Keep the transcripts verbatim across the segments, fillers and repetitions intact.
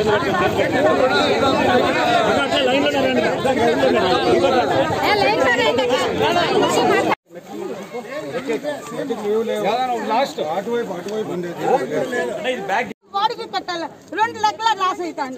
వాడికి కట్టాలి రెండు లక్షల లాస్ అవుతాండి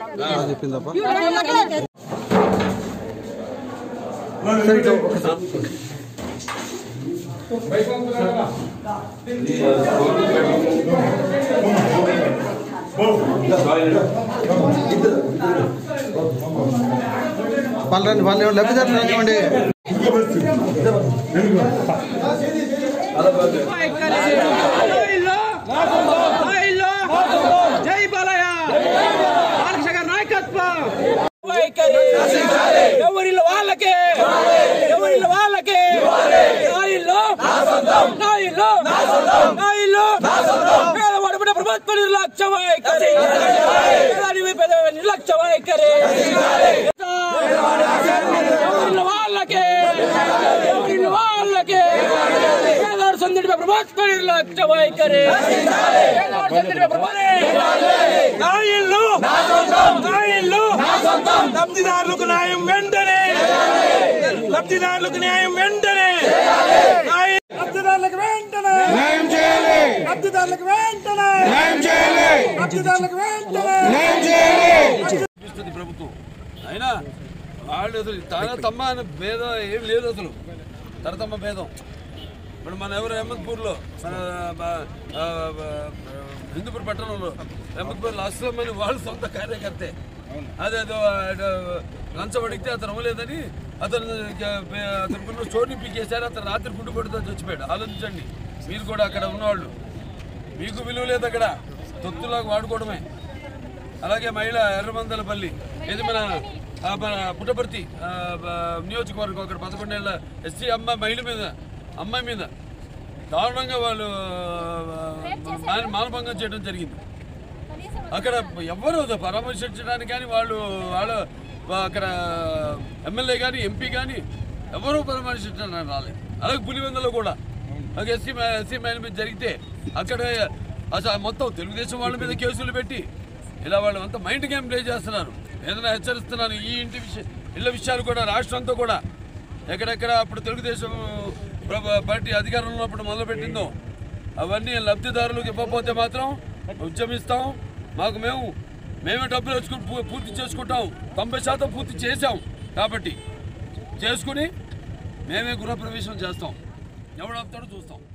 వాళ్ళని వాళ్ళు లబ్ధిదారులు రానివ్వండి. జై బాలయ్య నాయకత్వం ఎవరిలో వాళ్ళకే ఎవరిలో వాళ్ళకే నాయిల్లో నాయిల్లో నాయిల్లో పేదవాడు బిడ్డ ప్రభుత్వ నిర్లక్ష్య వైఖరి నిర్లక్ష్య వైఖరి ఎవరిలో వాళ్ళకే ఎవరిలో వాళ్ళకే పేదవాడు సందడి ప్రభుత్వ నిర్లక్ష్య వైఖరి నాయిల్లో నాయిల్లో లబ్ధిదారులకు న్యాయం వెంటనే లబ్ధిదారులకు న్యాయం వెంటనే లబ్ధిదారులకు వెంటనే న్యాయం చేయాలి లబ్ధిదారులకు వెంటనే న్యాయం చేయాలి లబ్ధిదారులకు వెంటనే న్యాయం చేయాలి ప్రభుత్వం అయినా వాళ్ళు అసలు తన తమ్మ అనే భేదం ఏం లేదు. అసలు తరతమ్మ భేదం ఇప్పుడు మన ఎవరు అహ్మద్పూర్లో మన హిందూపూర్ పట్టణంలో అహ్మద్పూర్లో అస్లం అని వాళ్ళు సొంత కార్యకర్తే అదేదో లంచం అడిగితే అతను అవ్వలేదని అతను అతను స్టోర్ని పీకేశారు. అతను రాత్రి గుడ్డు పడుతూ చచ్చిపోయాడు. ఆలోచించండి మీరు కూడా అక్కడ ఉన్నవాళ్ళు, మీకు విలువ లేదు అక్కడ, తొత్తులాగా వాడుకోవడమే. అలాగే మహిళ ఎర్రమందలపల్లి ఇది మన మన పుట్టపర్తి నియోజకవర్గం అక్కడ పదకొండేళ్ళ ఎస్సీ అమ్మాయి మహిళ మీద అమ్మాయి మీద దారుణంగా వాళ్ళు మానభంగం చేయడం జరిగింది. అక్కడ ఎవరు పరామర్శించడానికి కానీ వాళ్ళు వాళ్ళు అక్కడ ఎమ్మెల్యే కానీ ఎంపీ కానీ ఎవరూ పరామర్శించడానికి రాలేదు. అలాగే పులివెందులో కూడా అలాగే ఎస్సీ ఎస్సీ మహిళ మీద జరిగితే అక్కడ అసలు మొత్తం తెలుగుదేశం వాళ్ళ మీద కేసులు పెట్టి ఇలా వాళ్ళు అంతా మైండ్ గేమ్ ప్లే చేస్తున్నారు. ఏదైనా హెచ్చరిస్తున్నాను, ఈ ఇంటి విషయం ఇళ్ళ విషయాలు కూడా రాష్ట్రంతో కూడా ఎక్కడెక్కడ అప్పుడు తెలుగుదేశం పార్టీ అధికారంలో ఉన్నప్పుడు మొదలుపెట్టిందో అవన్నీ లబ్ధిదారులకు ఇవ్వకపోతే మాత్రం ఉద్యమిస్తాం. మాకు మేము మేమే డబ్బులు వచ్చుకుని పూర్తి చేసుకుంటాం. తొంభై శాతం పూర్తి చేసాం కాబట్టి చేసుకుని మేమే గృహప్రవేశం చేస్తాం. ఎవడు ఆపుతాడో చూస్తాం.